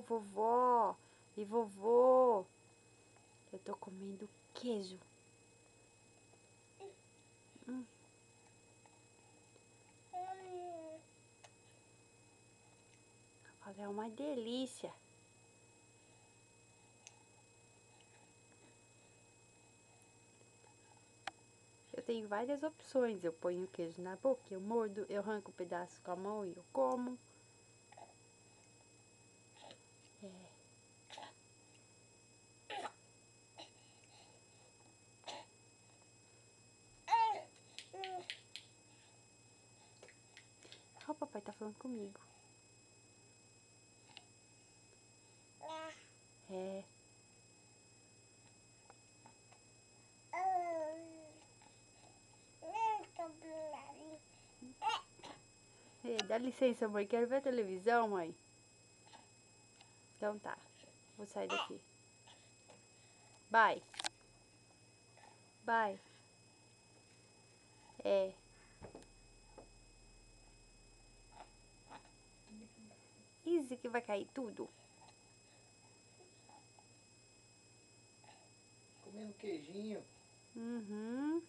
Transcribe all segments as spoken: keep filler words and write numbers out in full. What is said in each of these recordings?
vovó e vovô. Eu tô comendo queijo. Hum. Olha, é uma delícia. Eu tenho várias opções. Eu ponho o queijo na boca, eu mordo, eu arranco um pedaço com a mão e eu como. É. Ó, o papai tá falando comigo. É. É, dá licença, mãe. Quero ver a televisão, mãe. Então tá. Vou sair daqui. Bye. Bye. É. Isso que vai cair tudo. Comendo queijinho. Uhum.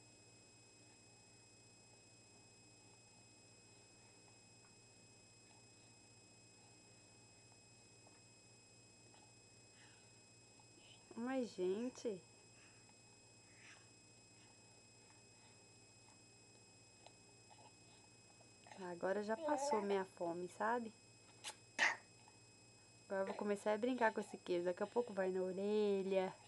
Mas, gente... Agora já passou minha fome, sabe? Agora eu vou começar a brincar com esse queijo. Daqui a pouco vai na orelha.